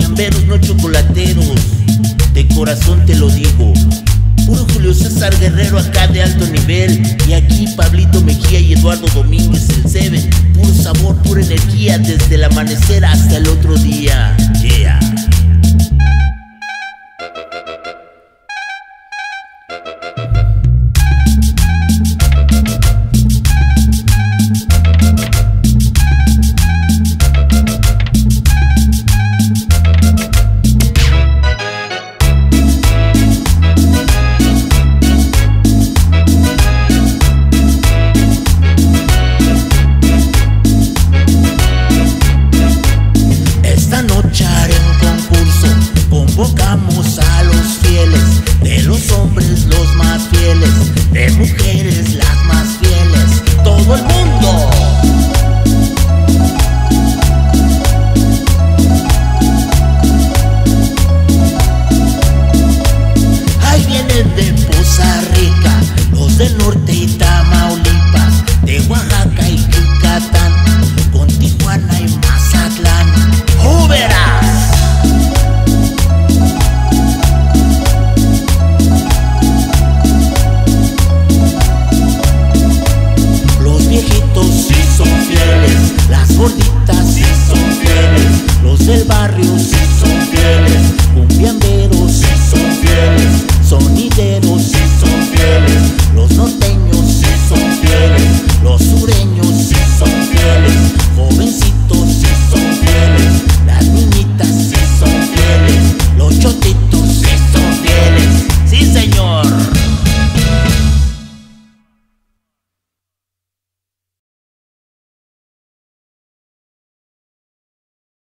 chamberos, no chocolateros. De corazón te lo digo. Puro Julio César Guerrero acá de alto nivel. Y aquí Pablito Mejía y Eduardo Domínguez el Seven. Puro sabor, pura energía desde el amanecer hasta el otro día. Yeah.